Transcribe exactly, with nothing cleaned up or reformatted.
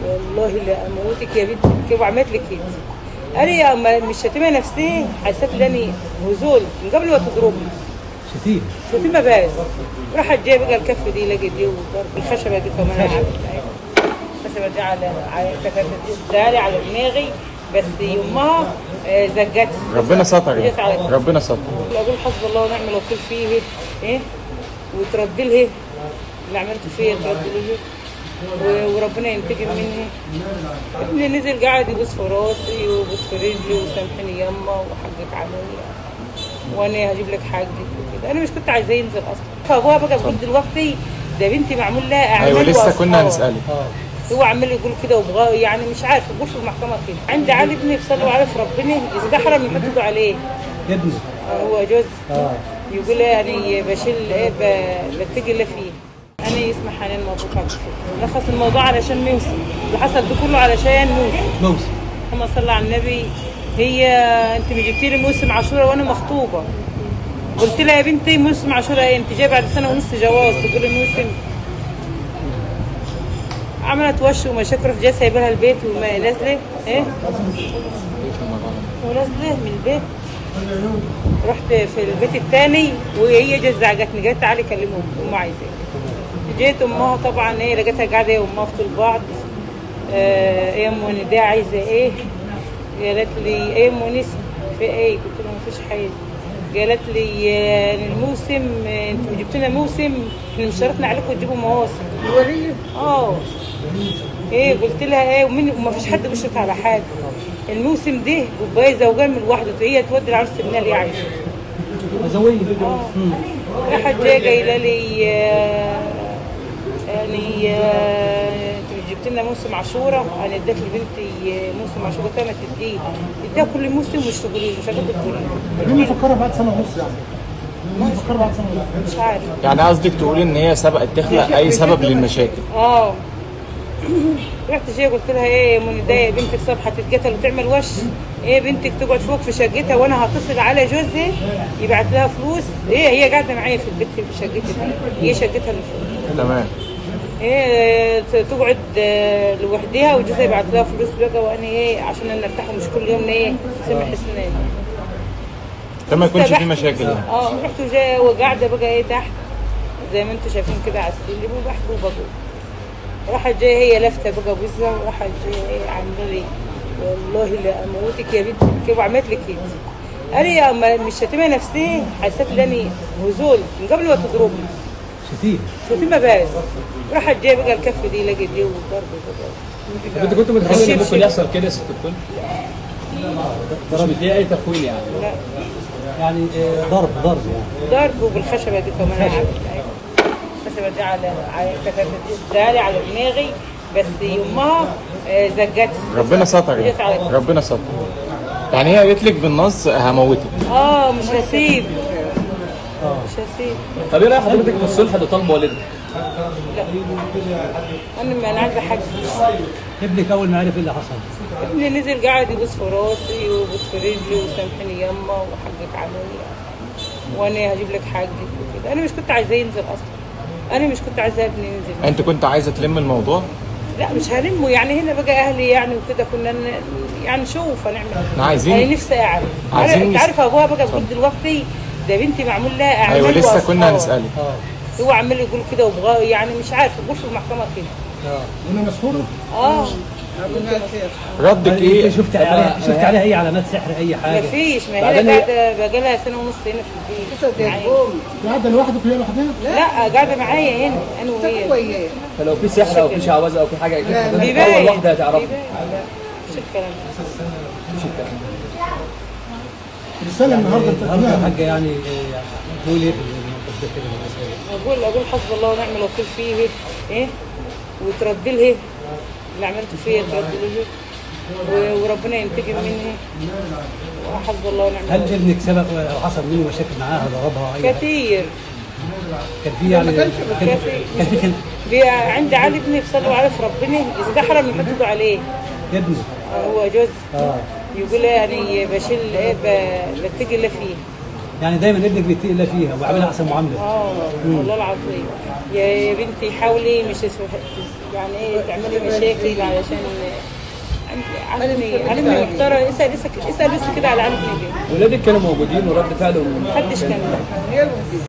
والله لا اموتك يا بنتي وعملت لك كده. انا يا ما- مش شتيمه نفسي، حسيت ان انا هزول من قبل ما تضربني. شتيمه شتيمه بس. راحت جايه بقى الكف دي لقيت دي وضرب الخشبه دي كمان على الخشبه دي على على داري على دماغي، بس يمها آه، زجت. ربنا ستر جت على يعني. ربنا ستر. اقول حسب الله ونعم الوكيل فيه ايه، وترد له اللي عملته فيا، ترد له و- وربنا ينتقم مني. ابني نزل قاعد يبص في راسي ويبص في رجلي وسامحني يما وحقك عليا وانا هجيب لك حقك وكده. انا مش كنت عايزاه ينزل اصلا. فابوها بقى بيقول دلوقتي ده بنتي معمول لها اعمال. ايوه لسه وأصحاب. كنا هنسالك. هو عمال يقول كده وبغاه، يعني مش عارف يقول في المحكمه كده. عندي علي ابني بصلي وعارف ربنا يستحرم يحط ايده عليه. ابني هو جوز اه يقول يعني بشيل ايه ب- بتجي اللي فيه. انا اسمي حنان مبروك عبد الفتاح. لخص الموضوع علشان موسم اللي حصل ده كله علشان موسم. موسم اللهم صل على النبي. هي انت جبتي لي موسم عاشوره وانا مخطوبه، قلت لها يا بنتي موسم عاشوره ايه، انت جايه بعد سنه ونص جواز تقولي موسم. عملت وش ومشاكل، جايه سايبه لها البيت وما نازله ايه ونازله من البيت. رحت في البيت الثاني وهي جت زعجتني، جت تعالي كلمهم ام عايزاك. جيت امها طبعا ايه لقيتها قاعده هي وامها في البعض. آه، ايه ام ندى عايزه ايه؟ قالت لي ايه ام نسمه في ايه؟ قلت لها مفيش حاجه. قالت لي آه، الموسم آه، انتوا جبتوا لنا موسم، احنا مش شرطنا عليكم تجيبوا مواسم. وليه؟ اه ايه قلت لها ايه ومين وما فيش حد بيشرط على حاجه. الموسم ده كوبايه زوجان من لوحده، هي تودي العروس تبنى لي عايشه. زوجيه اه راحت جايه قايله لي آه، يعني آه، انت جبت لنا موسم عاشوره، انا اديت لبنتي آه، موسم عاشوره كما تديه اديها كل موسم مش تقولي مش هتاخد تقولي. مين مفكرها بعد سنه ونص يعني؟ مين مفكرها بعد سنه ونص؟ مش عارف. يعني قصدك تقولي ان هي سبقت تخلق اي سبب للمشاكل. اه رحت جايه قلت لها ايه يا منى بنتك صبحه تتقتل وتعمل وش ايه، بنتك تقعد فوق في شقتها وانا هتصل على جوزها يبعت لها فلوس. ايه هي قاعده معايا في البيت في شقتها دي، هي شقتها اللي فوق. تمام. ايه تقعد آه، لوحدها وجوزها يبعت لها فلوس بقى، وانا ايه عشان انا ارتاح مش كل يوم ايه سامح اسنان. ده ما يكونش في مشاكل يعني. اه رحت جايه وقاعده بقى ايه تحت زي ما انتم شايفين كده على السلم وبحكي وبقول. راحت جايه هي لافته بقى بوزها وراحت جايه ايه عامله لي والله لا اموتك يا بنتي وعملت لك كده. انا يا ما- مش شتيمه نفسي، حسيت ان انا هزول من قبل ما تضربني. شتيمه شتيمه بس. راحت جايه بقى الكف دي لقيت دي وضرب بقى. انت كنت متخيل ان الشبشب. ممكن يحصل كده يا ست الكل؟ مش مديها اي تخوين يعني. لا يعني آه، ضرب ضرب يعني ضرب وبالخشبه دي كمان على الخشبه دي على على داري على دماغي، بس يمها آه، زجت. ربنا ستر جت على يعني. ربنا ستر. يعني هي قالت لك بالنص هموتك. اه مش هسيب. مش هسيب. طب ايه راي حضرتك في الصلح اللي طالبه والدها؟ لا انا ما انا عايزه حاجه. ابنك اول ما عرف ايه اللي حصل؟ ابني نزل قاعد يبص في راسي ويبص في رجلي وسامحني يما وحقك عليا وانا هجيب لك حقك وكده. انا مش كنت عايزاه ينزل اصلا. انا مش كنت عايزاه ابني ينزل. انت كنت عايزه تلم الموضوع؟ لا مش هلمه، يعني هنا بقى اهلي يعني وكده كنا ن- يعني نشوف هنعمل. احنا عايزين انا نفسي اعرف. عايزين انت نس- عارف ابوها بقى بيقول دلوقتي ده بنتي معمول لها اعمال. ايوه لسه وأصحاب. كنا هنسالك. اه هو عمال يقول كده وبغاه، يعني مش عارف يقول في المحكمه كده. اه وانا مسحوره؟ اه ردك ايه؟ انت شفت عليها شفت عليها اي علامات سحر اي حاجه؟ مفيش، ما هي بعدين هي- قاعده بقى لها سنه ونص هنا في البيت معايا. قاعده لوحدك وهي لوحدها؟ لا قاعده معايا هنا انا وهي. فلو في سحر او في شعوذه او في حاجه كده حضرتك بيبان اول واحده هتعرفها. بيبان. لا مش الكلام ده. مش الكلام. رساله النهارده النهارده يا حاجه يعني آه، تقول ايه في الموقف ده كده بالنسبه لك؟ اقول اقول حسب الله ونعم الوكيل فيه ايه، وترد له اللي عملته فيا ترد له و- وربنا ينتقم مني. وحسب الله ونعم هل الوكيل. ابنك سبق او حصل منه مشاكل معاها ضربها اي حاجه؟ كثير. كان في يعني كان كثير. كان في خل... بي- عندي علي ابني بصلي وعارف ربنا يستحرم يحط ايده عليه. ابنك هو جوز اه يقول يعني بشيل ايه ب- بتجي اللي فيه. يعني دايما ابنك بيتقي الله فيها وبيعملها احسن معامله. اه والله العظيم. يا يا بنتي حاولي مش يعني ايه تعملي مشاكل علشان علمي علمي محترم. اسال اسال اسال بس كده على علمي. ولادك كانوا موجودين ورد فعلهم؟ محدش كان